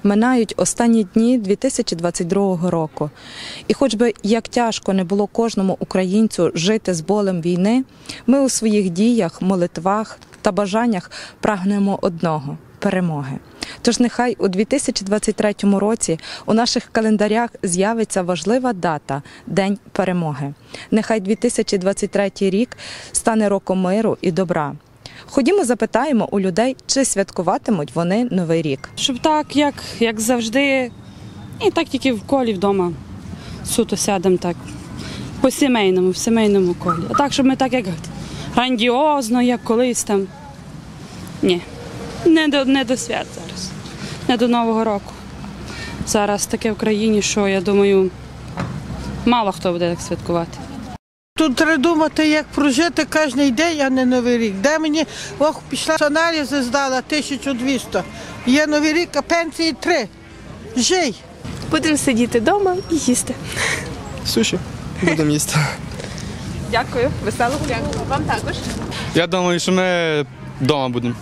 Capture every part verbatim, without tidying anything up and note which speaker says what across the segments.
Speaker 1: Минають останні дні дві тисячі двадцять другого року. І хоч би як тяжко не було кожному українцю жити з болем війни, ми у своїх діях, молитвах та бажаннях прагнемо одного – перемоги. Тож нехай у дві тисячі двадцять третьому році у наших календарях з'явиться важлива дата – День перемоги. Нехай дві тисячі двадцять третій рік стане роком миру і добра. Ходімо запитаємо у людей, чи святкуватимуть вони Новий рік.
Speaker 2: Щоб так, як, як завжди, і так тільки в колі вдома суто сядемо так, по-сімейному, в сімейному колі. А так, щоб ми так, як грандіозно, як колись там. Ні, не до, не до свят зараз, не до Нового року. Зараз таке в країні, що, я думаю, мало хто буде так святкувати.
Speaker 3: Тут треба думати, як прожити кожен день, а не Новий рік. Де мені, ох, пішла аналізи, здала тисячу двісті. Є Новий рік, а пенсії три. Жий.
Speaker 4: Будемо сидіти вдома і їсти.
Speaker 5: Суші. Будемо їсти.
Speaker 4: Дякую. Веселого. Дякую. Вам також.
Speaker 5: Я думаю, що ми вдома будемо.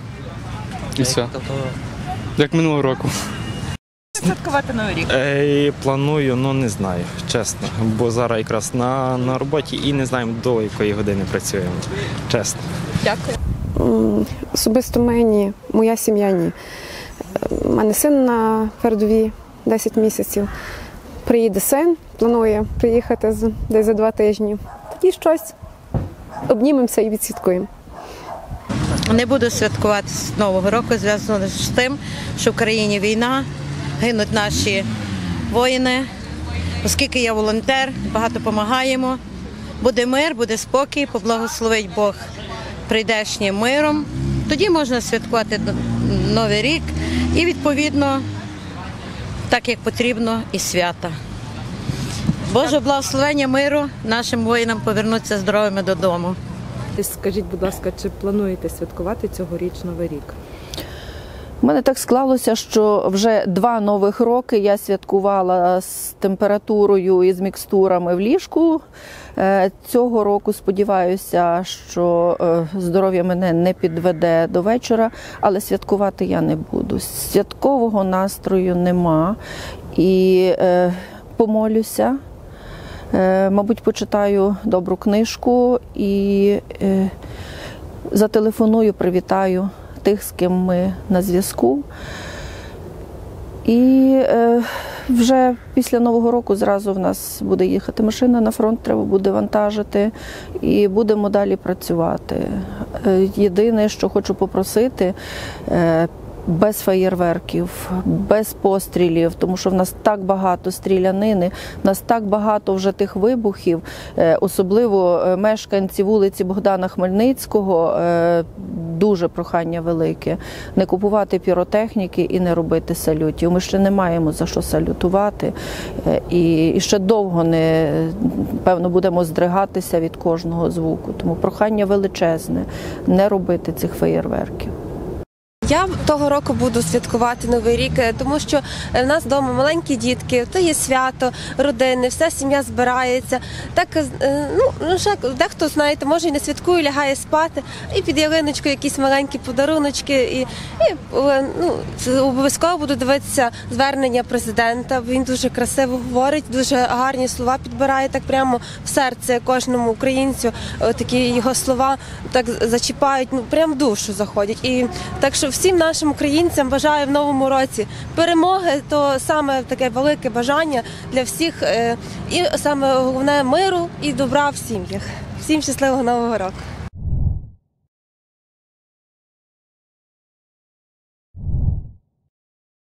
Speaker 5: І все. Як минулого року.
Speaker 4: Святкувати Новий рік?
Speaker 6: Е, планую, ну не знаю, чесно. Бо зараз якраз на, на роботі і не знаємо, до якої години працюємо. Чесно.
Speaker 4: Дякую.
Speaker 7: Особисто мені, моя сім'я ні. У мене син на передовій десять місяців. Приїде син, планує приїхати десь за два тижні. Тоді щось обнімемося і відсвяткуємо.
Speaker 8: Не буду святкувати з Нового року, зв'язано з тим, що в країні війна, гинуть наші воїни. Оскільки я волонтер, багато допомагаємо. Буде мир, буде спокій, поблагословить Бог прийдешнім миром. Тоді можна святкувати Новий рік і, відповідно, так як потрібно, і свята. Боже благословення миру нашим воїнам повернутися здоровими додому.
Speaker 1: Скажіть, будь ласка, чи плануєте святкувати цьогоріч Новий рік?
Speaker 9: У мене так склалося, що вже два нових роки я святкувала з температурою і з мікстурами в ліжку. Цього року сподіваюся, що здоров'я мене не підведе до вечора, але святкувати я не буду. Святкового настрою нема і помолюся. Мабуть, почитаю добру книжку і зателефоную, привітаю тих, з ким ми на зв'язку. І е, вже після Нового року зразу в нас буде їхати машина на фронт, треба буде вантажити і будемо далі працювати. Е, єдине, що хочу попросити, е, без феєрверків, без пострілів, тому що в нас так багато стрілянини, в нас так багато вже тих вибухів, особливо мешканці вулиці Богдана Хмельницького, дуже прохання велике, не купувати піротехніки і не робити салютів. Ми ще не маємо за що салютувати і, і ще довго не, певно, будемо здригатися від кожного звуку. Тому прохання величезне, не робити цих феєрверків.
Speaker 10: Я того року буду святкувати Новий рік, тому що в нас вдома маленькі дітки, то є свято, родини, вся сім'я збирається. Так, ну, вже дехто, знаєте, може і не святкує, лягає спати, і під ялиночкою якісь маленькі подаруночки. І, і ну, обов'язково буду дивитися звернення президента. Він дуже красиво говорить, дуже гарні слова підбирає, так прямо в серце кожному українцю. Такі його слова так зачіпають, ну, прямо в душу заходять. І так що всім нашим українцям бажаю в новому році перемоги, то саме таке велике бажання для всіх, і саме головне миру і добра в сім'ях. Всім щасливого Нового року!